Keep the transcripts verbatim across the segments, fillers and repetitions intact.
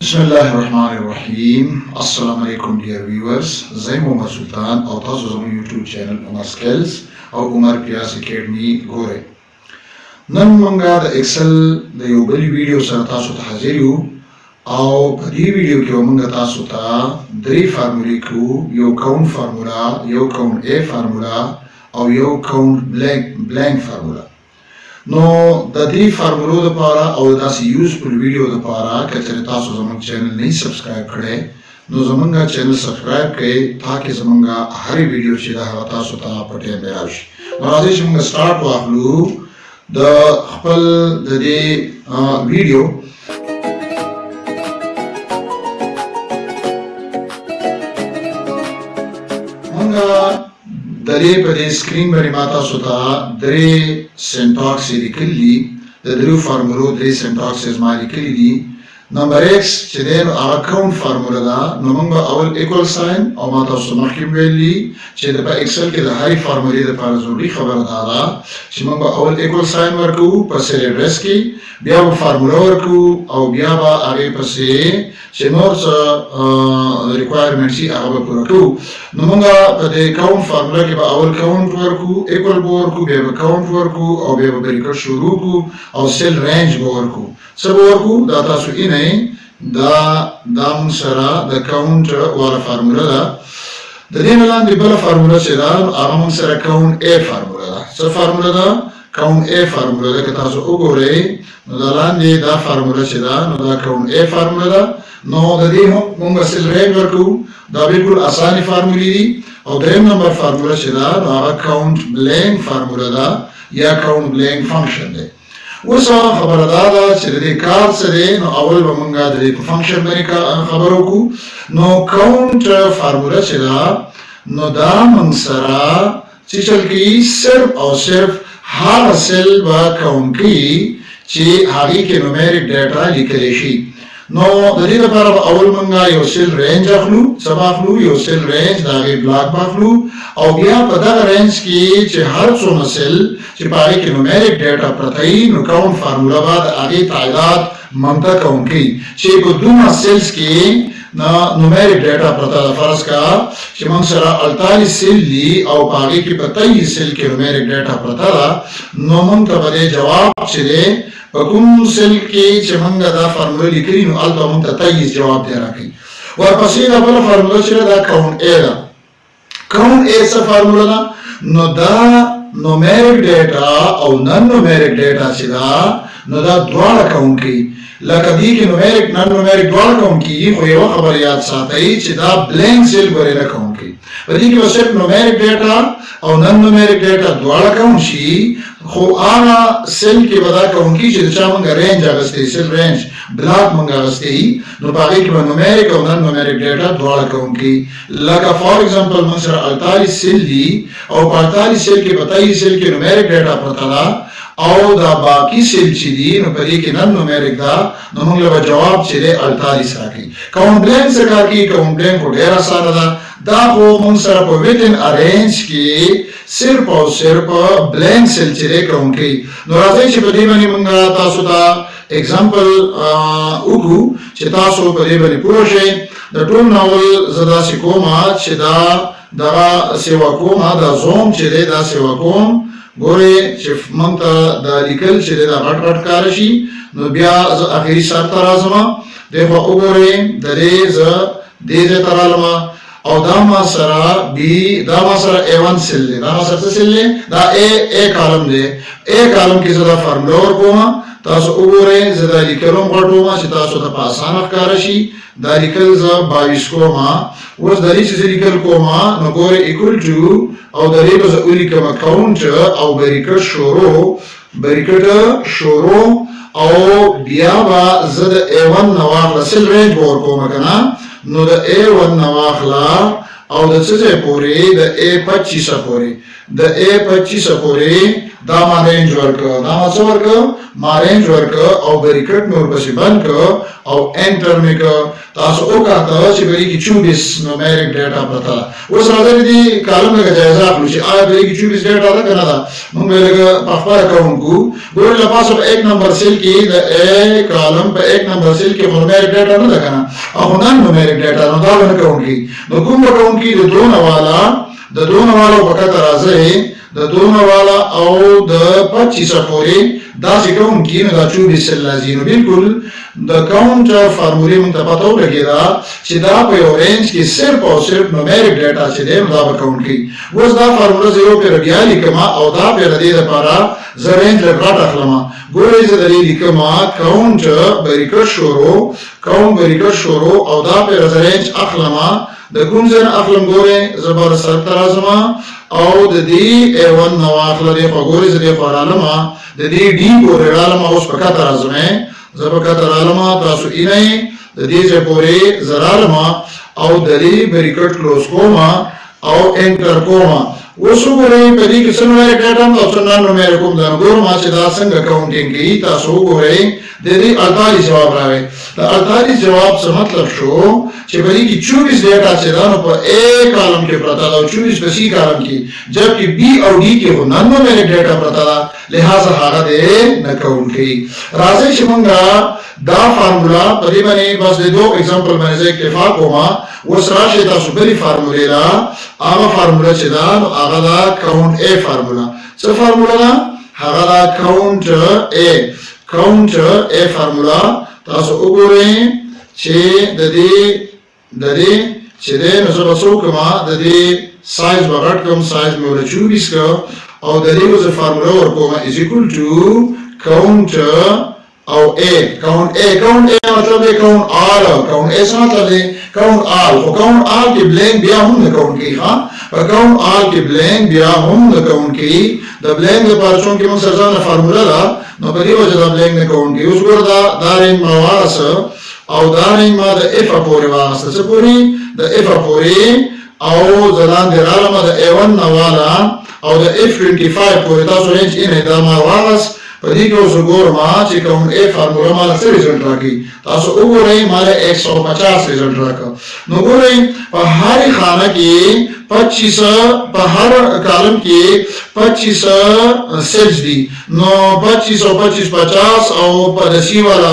Bismillahirrahmanirrahim. Assalamu alaikum dear viewers. Zaim Umar Sultan او تاسو زموږ YouTube channel Umar Skills او Umar Pias Academy ګورئ. نن موږ د Excel د یو بل ویډیو سره تاسو ته حاضر یو او په دې ویډیو کې موږ تاسو ته درې فارمولې کوو، یو کاونټ فارمولا، یو کاونټ A فارمولا او یو کاونټ بلانک بلانک فارمولا. نو د دې فارمولو لپاره او داسې یوزفل ویډیو لپاره که چېرې تاسو زموږ چینل نه سبسکرایب کړئ نو زموږ چینل سبسکرایب کړئ تاکي زموږ هرې ویډیو چې دا هغه تاسو ته په ټایم دی راشي. نو راځئ چې موږ سټارټ واخلو د خپل د دې ویډیو. موږ د دې په دې سکرین باندې ما تاسو ته درې سینټاکس لیکلي دي، د دریو فارمولو درې سینټاکسز ما لیکلي دي. نمبر ایکس چې دی نو هغه کاونټ فارموله ده، نو موږ به اول ایکول ساین او ما تاسو مخکې ویلي چې په ایکسل کې د هرې فارمولې لپاره ضروري خبره دا ده چې موږ به اول ایکول ساین ورکوو په سیل ایډرس کې، بیا به فارموله ورکوو او بیا به هغې پسې چې نور څه ریکوایرمنټ شي هغه به پوره کوو. نو موږ په دې کاونټ فارموله کې به اول کاونټ ورکوو، ایکول به ورکوو، بیا به کاونټ ورکوو او بیا به بریکټ شروع کوو او سیل رینج به ورکوو. څه به ورکوو دا تاسو اینئ دا دا موږ سره د کاونټ والا فارموله ده. د دې نه لاندې بله فارموله چې ده هغه موږ سره کاونټ A فارموله ده. څه فارموله ده؟ کاونټ A فارموله ده. که تاسو وګورئ نو دا لاندې دا فارموله چې ده نو دا کاونټ A فارموله ده. نو د دې هم موږ سیل رینج ورکوو، دا بالکل اسانه فارمولې دي. او دریم نمبر فارموله چې ده نو هغه کاونټ بلانک فارموله ده یا کاونټ بلانک فنکشن دی. اوس خبره دا ده چې د دې کار څه دی، نو اول به موږ د دې په فنکشن باندې خبره وکړو. نو کاونټ فارموله چې ده نو دا موږ سره چې چل کوي صرف او صرف هغه سیل به کاونټ کوي چې هغې کې نومیریک ډیټا لیکلی شي. نو د دې لپاره به اول موږ یو سیل رینج اخلو، څه به اخلو؟ یو سیل رینج د هغې بلاک به اخلو او بیا په دغه رینج کې چې هر څومره سیل چې په هغې کې نومیریک ډیټا پرته وي نو کاونټ فارموله به د هغې تعداد منطق کاونټ کوي چې په دومره سیلز کې نومیریک ډیټا پرته ده. فرض کړه چې موږ سره اړتالیس سیل دي او په هغې کې په تیئس سیل کې نومیریک ډیټا پرته ده، نو موږ ته به دې جواب چې دی په کوم سیل کې چې موږ دا فارموله لیکلي نو هلته موږ ته تیئس جواب دی راکوي. ورپسې دا بله فارموله چې دا کاونټ A ده. کاونټ A څه فارموله ده؟ نو دا نومیریک ډیټا او نن نومیریک ډیټا چې ده نو دا دواړه کاونټ کوي. لکه دې کې نومیریک نن نومیریک دواړه کاونټ کېږي، خو یوه خبره یاد ساتئ چې دا بلانک سیل پورې نه کاونټ کوي. په دې کې به صرف نومیریک ډیټا او نن نومیریک ډیټا دواړه کاونټ شي، خو هغه سیل کې به دا کاونټ کېږي چې د چا موږ رینج اخیستی، سیل رینج بلاک موږ اخیستی، نو په هغې کې به نومیریک او نن نومیریک ډیټا دواړه کاونټ کوي. لکه فار ایگزامپل موږ سره اړتالیس سیل دي او په اړتالیس سیل کې په تیئس سیل کې نومیریک ډیټا پرته ده او دا باقي سیل چې دي نو په دې کې نن نومیریک ده، نو موږ له به جواب چې دی اړتالیس راکوي. کاونټ بلانک څه کار کوي؟ کاونټ بلانک خو ډېره اسانه ده، دا خو موږ سره په ویدن ارینج کې صرف او صرف بلانک سیل چې دی کاونټ کوي. نو راځئ چې په دې باندې موږ تاسو ته اگزامپل وکړو چې تاسو په دې باندې پوه شئ. د ټول ناول زه داسې کومه چې دا دغه سیوا کومه دا زوم چې دی دا سیوا کوم. ګورئ چې موږ ته دا لیکل چې دی دا غټ غټ ښکاره شي، نو بیا زه اخري سر ته راځم. دی خوا وګورئ د دې زه دې ځای ته رالم او دا ما سره بي دا ما سره A one سیل دی، دا ما سره څه سیل دی؟ دا A A کالم دی. A کالم کې زه دا فارموله ورکوم. تاسو وګورئ زه دا لیکل هم غټوم چې تاسو ته په اسانه ښکاره شي. دا لیکل زه بایس کوم. اوس د دې چې زه لیکل کوم نو ګورئ ایکول ټو او د دې به زه ولیکم کاونټ او بریکټ شروع بریکټ شروع او بیا به زه د A one نه واخله سیل رینج به ورکوم که نه، نو د A one نه واخله او د څه پورې د A پچیس پورې د A پچیس پورې دا ما رینج ورکړه دا ما څه ورکړه ما رینج ورکړه او بریکټ مې ورپسې بند کړه او انټر مې کړه تاسو وکړه چې بری کې چوبیس نومریک ډیټا پرته اوس راځي دې کالم لګا جایزه اخلو چې آیا بری کې چوبیس ډیټا ده کنه دا موږ لګا په خپل کوونکو ګور له پاسه په یک نمبر سیل کې د A کالم په یک نمبر سیل کې نومریک ډیټا نه ده کنه او نن نومریک ډیټا نو دا نه کوونکی نو کوم کوونکی د دونه والا د دونه والا په کتر راځي د دونه والا او د پچیس پورې دا چې کوم کې نو دا چوبیس لازم نو بالکل د کاونټر فارمولې مونږ ته پته ولګیدا چې دا په یو رینج کې صرف او صرف نومریک ډیټا چې دی دا به کاونټ کوي اوس دا فارموله زیرو پر بیا لیکم او دا په دې لپاره زه رینج لپاره اخلم ګورئ زه د دې لیکم کاونټر بریکټ شروع کاونټ بریکټ شروع او دا په رینج اخلم د کوم ځای اخلم ګورئ زبر سره ترازم او د دې A one نو اخلم د ګورئ زه د فارالم د دې ډي ګورئ رالم اوس په کاته راځم زه په کاته رالم تاسو اینه د دې ځای پورې زرالم او د دې بریکټ کلوز کوم او انټر کوم اوس وګورئ په دې کې څنګه ډیټا او څنګه نومریک کوم دا ګورم چې دا څنګه کاونټینګ کوي تاسو وګورئ د دې اړتالیس جواب راوي دا اړتالیس جواب څه مطلب شو چې بلې کې چوبیس ډیټا چې دا نو په A کالم کې پراته دا او چوبیس په C کالم کې جبکې B او D کې نو نومریک ډیټا پراته دا لہذا هغه دې نه کاونټ کوي راځي چې موږ دا فارمولا په دې باندې بس د دوه example باندې اکتفا کوم اوس راشي تاسو بلی فارمولې لا هغه فارمولا چې دا هغه دا کاونټ A فارمولا څه فارمولا دا هغه دا کاونټ A کاونټ A فارمولا تاسو وګورئ چې د دې د دې چې د نو زه تاسو کوم د دې سایز وغټ کوم سایز مې ول چوبیس کو او د دې وز فارمولا ورکوم از ایکوال ټو کاونټ او A کاونټ A کاونټ A مطلب دی کاونټ آل کاونټ A څه مطلب دی کاونټ آل خو کاونټ آل کې بلینک بیا هم نه کاونټ کوي ها په کاونټ آل کې بلینک بیا هم نه کاونټ کوي د بلینک لپاره چون کې موږ سره ځانه فارمولا ده نو په دې وجه دا بلینک نه کاونټ کوي اوس ګور دا دا رینج موارس او دا رینج ما د F پورې واسطه څه پورې د F پورې او زلان دی رالم د A one نوالا او د F twenty-five پورې تاسو رینج اینه دا ما واغس په دې کې اوس ګورم چې کوم A فارمولا مال څه ریزلټ راکړي تاسو وګورئ مال یک سو پچاس ریزلټ راکړ نو ګورئ په هر خانه کې پچیس په هر کالم کې پچیس سیلز دي نو پچیس او پچیس پچاس او په دسی والا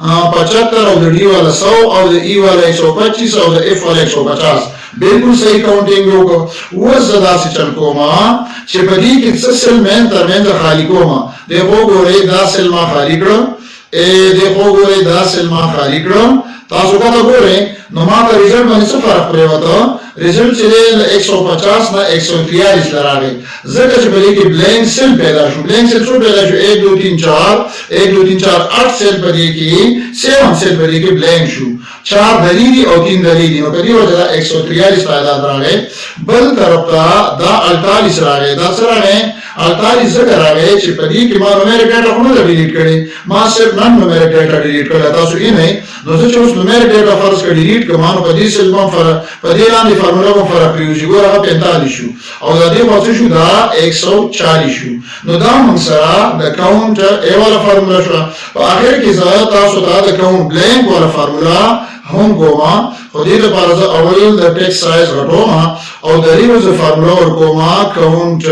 پچہتر او د ډي والا سو او د ای والا یک سو پچیس او د F والا یک سو پچاس بالکل صحیح کاونټینګ وکړو اوس زدا سي چل کوما چې په دې کې څه سل مین ترمنځ خالی کوما دغه ګورې دا سل ما خالی کړو ا دغه ګورې دا سل ما خالی کړو تاسو کا ګورې نو ما ته ریزلټ باندې څه فرق پریوته ریزلټ چې یک سو پچاس نه یک سو تریالیس لراغی ځکه چې په دې کې بلینک سل پیدا شو بلینک سل څو پیدا شو یک دو تین چار یک دو تین چار آٹھ سل په دې کې سیون سل په دې کې بلینک شو چار دلیلی او تین دلیلی نو په دې وجه دا یک سو تریالیس پیدا راغی بل طرف ته دا اڑتالیس راغی دا سره راغی اڑتالیس څنګه راغی چې په دې کې ما نومریک ډیټا خو نه ډیلیټ کړي ما صرف نن نومریک ډیټا ډیلیټ کړل تاسو یې نه نو چې اوس نومریک ډیټا فرض کړئ ډیلیټ کوم نو په دې سل باندې فرق په دې لاندې فارمولا باندې فرق پیږي ګور هغه پینتالیس شو او دا دې پاتې شو دا یک سو چالیس شو نو دا موږ سره د کاونټ A والا فارمولا شو په اخر کې زه تاسو ته د کاونټ بلینک والا فارمولا هم کوما خو دې لپاره زه اول د ټیکس سایز غټوم او د دې وز فارمولا ورکوما کاونټ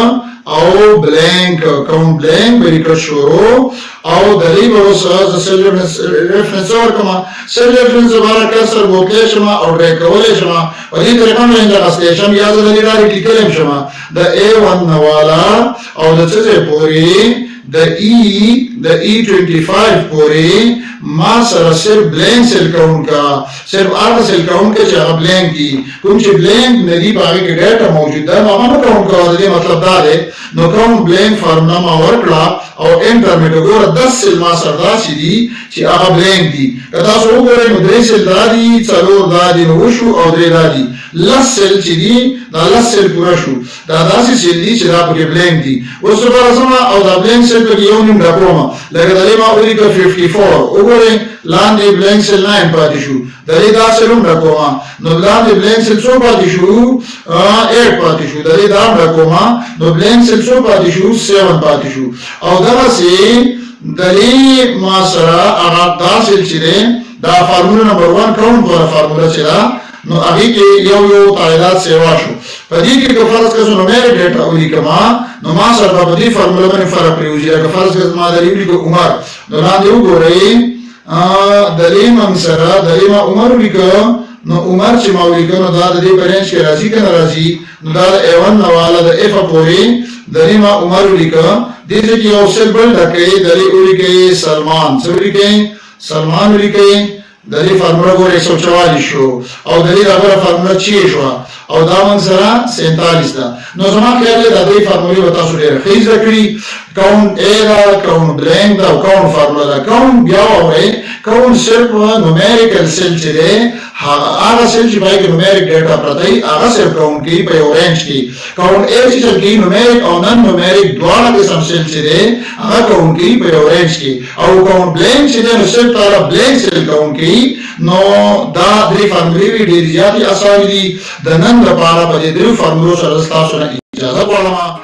او بلینک کاونټ بلینک بریکټ شروع او د دې وروسته د سل ریفرنس ورکوما سل ریفرنس لپاره کسر بوتل شما او ډیک کولې شما په دې طریقه باندې د استیشن یا د لارې ټیکلم شما د A one نوالا او د څه پورې د E د E twenty-five پورې ما سره صرف بلینک سیل کاونټ کا صرف هغه سیل کاونټ کې چې هغه بلینک دي کوم چې بلینک نه دي په هغه کې ډیټا موجود ده نو هغه کاونټ کوو د مطلب دا دی نو کاونټ بلینک فارمولا ما ورکړه او انټر مې وګوره دس سیل ما سره راشي دي چې هغه بلینک دي که تاسو وګورئ نو درې سیل دا دي څلور دا دي نو وشو او درې دا دي لس سیل چې دي دا لس سیل پوره شو دا داسې سیل دي چې دا پکې بلینک دي اوس راځم او دا بلینک سیل پکې یو نیم راکوم لکه دا ما ولیکه fifty-four وګورئ لاندې بلینک سیل ناین پاتې شو د دې دا سیل هم راکوما نو لاندې بلینک سیل څو پاتې شو ایټ پاتې شو د دې دا هم راکوما نو بلینک سیل څو پاتې شو سیون پاتې شو او دغسې د دې ما سره هغه دا سیل چې دی دا فارموله نمبر ون کاونټ والا فارموله چې ده نو هغې کې یو یو تعداد سیوا شو په دې کې که فرض کړه نومیریک ډیټا ولیکمه نو ما سره به په دې فارموله باندې فرق پرېوځي که فرض کړه ما درې ولیکو عمر نو لاندې وګورئ د دې من سره د دې ما عمر ولیکه نو عمر چې ما ولیکه نو دا د دې په رینج کې راځي که نه راځي نو دا د ای ون نه والا د ایفه پورې د دې ما عمر ولیکه دې ځای کې یو سل بل ډکوئ د دې ولیکئ سلمان څه ولیکئ سلمان ولیکئ د دې فارموله ګوره یک سو چوالیس شو او د دې دغه فارموله چی شوه او دا من سره سینتالیس ده نو زما خیال دی دا دې فارمولې به تاسو ډېره ښه زده کړي کاونټ ای ده کاونټ بلینک ده او کاونټ فارموله ده کاونټ بیا واورئ کاونټ صرف نومیریکل سیل چې دی هغه سیل چې پای کې نومیریک ډیټا پرته وي هغه صرف کاونټ کوي په یو رینج کې کاونټ ای چې چل کوي نومیریک او نن نومیریک دواړه قسم سیل چې دی هغه کاونټ کوي په یو رینج کې او کاونټ بلینک چې دی نو صرف تعالی بلینک سیل کاونټ کوي نو دا درې فارمولې وي ډېرې زیاتې اسانې دي د نن لپاره په دې درې فارمولو سره ستاسو نه اجازه غواړم